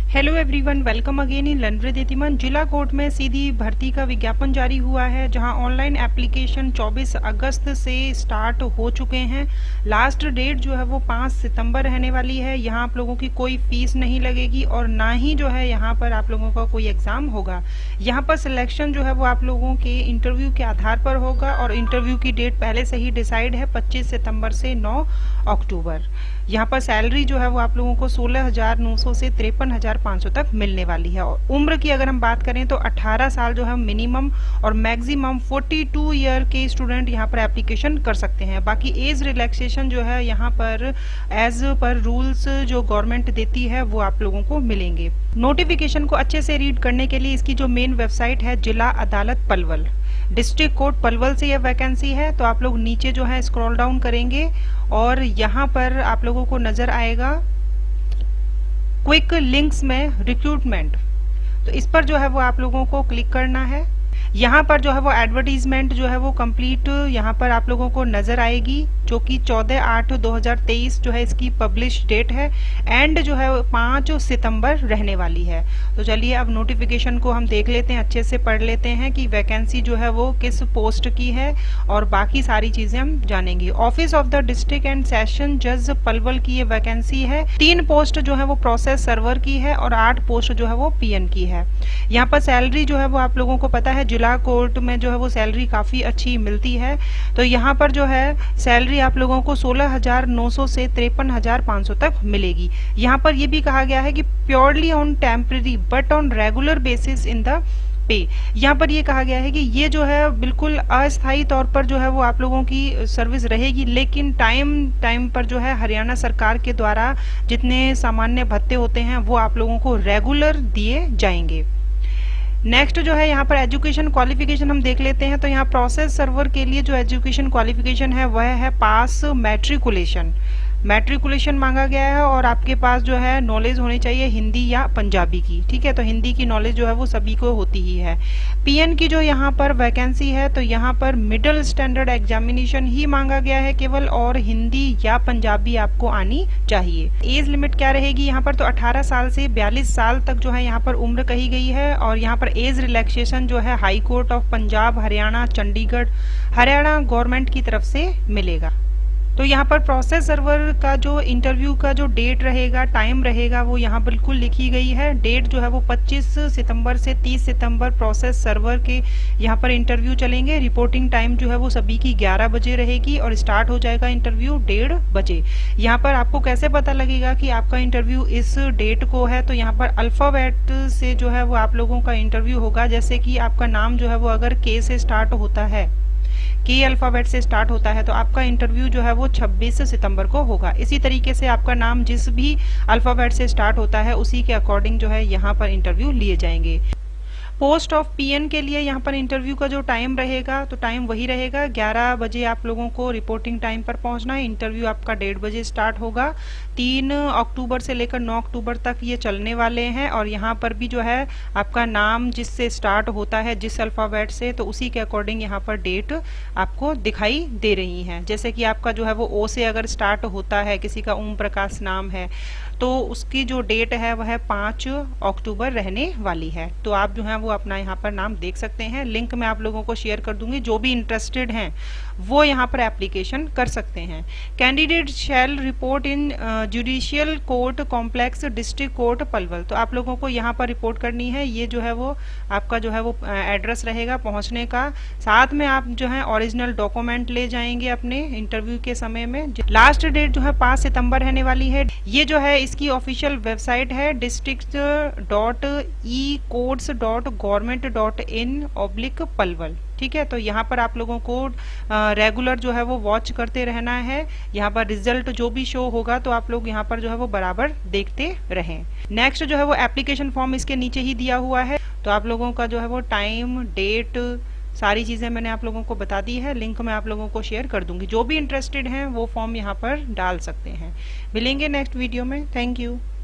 Hello everyone, welcome again in learn with इतिमन। जिला court में सीधी भर्ती का विज्ञापन जारी हुआ है, जहां ऑनलाइन एप्लीकेशन 24 अगस्त से स्टार्ट हो चुके हैं। लास्ट डेट जो है वो 5 सितंबर रहने वाली है। यहां आप लोगों की कोई फीस नहीं लगेगी और ना ही जो है यहां पर आप लोगों का कोई एग्जाम होगा। यहां पर सिलेक्शन जो है वो आप लोगों के इंटरव्यू के आधार पर होगा और इंटरव्यू की डेट पहले से ही डिसाइड है, 25 सितंबर से 9 अक्टूबर। यहाँ पर सैलरी जो है वो आप लोगों को 16,900 से 53,500 तक मिलने वाली है। और उम्र की अगर हम बात करें तो 18 साल जो है मिनिमम और मैक्सिमम 42 ईयर के स्टूडेंट यहाँ पर एप्लीकेशन कर सकते हैं। बाकी एज रिलैक्सेशन जो है यहाँ पर एज पर रूल्स जो गवर्नमेंट देती है वो आप लोगों को मिलेंगे। नोटिफिकेशन को अच्छे से रीड करने के लिए इसकी जो मेन वेबसाइट है जिला अदालत पलवल, डिस्ट्रिक्ट कोर्ट पलवल से यह वैकेंसी है। तो आप लोग नीचे जो है स्क्रॉल डाउन करेंगे और यहाँ पर आप लोगों को नजर आएगा क्विक लिंक्स में रिक्रूटमेंट। तो इस पर जो है वो आप लोगों को क्लिक करना है। यहाँ पर जो है वो एडवर्टीजमेंट जो है वो कंप्लीट यहाँ पर आप लोगों को नजर आएगी, जो कि 14/8/2023 जो है इसकी पब्लिश डेट है। एंड जो है 5 सितंबर रहने वाली है। तो चलिए अब नोटिफिकेशन को हम देख लेते हैं, अच्छे से पढ़ लेते हैं कि वैकेंसी जो है वो किस पोस्ट की है और बाकी सारी चीजें हम जानेंगे। Office of the district and session जज पलवल की ये वैकेंसी है। 3 पोस्ट जो है वो प्रोसेस सर्वर की है और 8 पोस्ट जो है वो पीएन की है। यहाँ पर सैलरी जो है वो आप लोगों को पता है जिला कोर्ट में जो है वो सैलरी काफी अच्छी मिलती है। तो यहाँ पर जो है सैलरी आप लोगों को 16,900 से 53,500 तक मिलेगी। यहाँ पर ये भी कहा गया है कि purely on temporary but on regular basis in the pay. यहाँ पर ये कहा गया है कि ये जो है बिल्कुल अस्थायी तौर पर जो है वो आप लोगों की सर्विस रहेगी, लेकिन टाइम पर जो है हरियाणा सरकार के द्वारा जितने सामान्य भत्ते होते हैं वो आप लोगों को रेगुलर दिए जाएंगे। नेक्स्ट जो है यहाँ पर एजुकेशन क्वालिफिकेशन हम देख लेते हैं। तो यहाँ प्रोसेस सर्वर के लिए जो एजुकेशन क्वालिफिकेशन है वह है पास मैट्रिकुलेशन मांगा गया है और आपके पास जो है नॉलेज होनी चाहिए हिंदी या पंजाबी की। ठीक है, तो हिंदी की नॉलेज जो है वो सभी को होती ही है। पीएन की जो यहाँ पर वैकेंसी है तो यहाँ पर मिडिल स्टैंडर्ड एग्जामिनेशन ही मांगा गया है केवल, और हिंदी या पंजाबी आपको आनी चाहिए। एज लिमिट क्या रहेगी यहाँ पर, तो 18 साल से 42 साल तक जो है यहाँ पर उम्र कही गई है। और यहाँ पर एज रिलैक्सेशन जो है high court of Punjab, Haryana, Chandigarh, Haryana government की तरफ से मिलेगा। तो यहाँ पर प्रोसेस सर्वर का जो इंटरव्यू का जो डेट रहेगा, टाइम रहेगा, वो यहाँ बिल्कुल लिखी गई है। डेट जो है वो 25 सितंबर से 30 सितंबर प्रोसेस सर्वर के यहाँ पर इंटरव्यू चलेंगे। रिपोर्टिंग टाइम जो है वो सभी की 11 बजे रहेगी और स्टार्ट हो जाएगा इंटरव्यू 1:30 बजे। यहाँ पर आपको कैसे पता लगेगा कि आपका इंटरव्यू इस डेट को है, तो यहाँ पर अल्फाबेट से जो है वो आप लोगों का इंटरव्यू होगा। जैसे कि आपका नाम जो है वो अगर के से स्टार्ट होता है, के अल्फाबेट से स्टार्ट होता है, तो आपका इंटरव्यू जो है वो 26 सितंबर को होगा। इसी तरीके से आपका नाम जिस भी अल्फाबेट से स्टार्ट होता है उसी के अकॉर्डिंग जो है यहाँ पर इंटरव्यू लिए जाएंगे। पोस्ट ऑफ पीएन के लिए यहाँ पर इंटरव्यू का जो टाइम रहेगा तो टाइम वही रहेगा, 11 बजे आप लोगों को रिपोर्टिंग टाइम पर पहुंचना है। इंटरव्यू आपका 1:30 बजे स्टार्ट होगा। 3 अक्टूबर से लेकर 9 अक्टूबर तक ये चलने वाले हैं। और यहाँ पर भी जो है आपका नाम जिससे स्टार्ट होता है, जिस अल्फाबेट से, तो उसी के अकॉर्डिंग यहाँ पर डेट आपको दिखाई दे रही है। जैसे कि आपका जो है वो ओ से अगर स्टार्ट होता है, किसी का ओम प्रकाश नाम है, तो उसकी जो डेट है वह 5 अक्टूबर रहने वाली है। तो आप जो है वो अपना यहाँ पर नाम देख सकते हैं। लिंक मैं आप लोगों को शेयर कर दूंगी, जो भी इंटरेस्टेड हैं वो यहाँ पर एप्लीकेशन कर सकते हैं। Candidate shall report in judicial court complex, district court Palwal. तो आप लोगों को यहाँ पर रिपोर्ट करनी है। ये जो है वो आपका जो है वो एड्रेस रहेगा पहुँचने का। साथ में आप जो है ओरिजिनल डॉक्यूमेंट ले जाएंगे अपने इंटरव्यू के समय में। लास्ट डेट जो है 5 सितंबर रहने वाली है। ये जो है इसकी ऑफिशियल वेबसाइट है district.ecourts.government.in/पलवल। ठीक है, तो यहाँ पर आप लोगों को रेगुलर जो है वो वॉच करते रहना है। यहाँ पर रिजल्ट जो भी शो होगा तो आप लोग यहाँ पर जो है वो बराबर देखते रहें। नेक्स्ट जो है वो एप्लीकेशन फॉर्म इसके नीचे ही दिया हुआ है। तो आप लोगों का जो है वो टाइम, डेट, सारी चीजें मैंने आप लोगों को बता दी है। लिंक मैं आप लोगों को शेयर कर दूंगी। जो भी इंटरेस्टेड हैं वो फॉर्म यहाँ पर डाल सकते हैं। मिलेंगे नेक्स्ट वीडियो में। Thank you.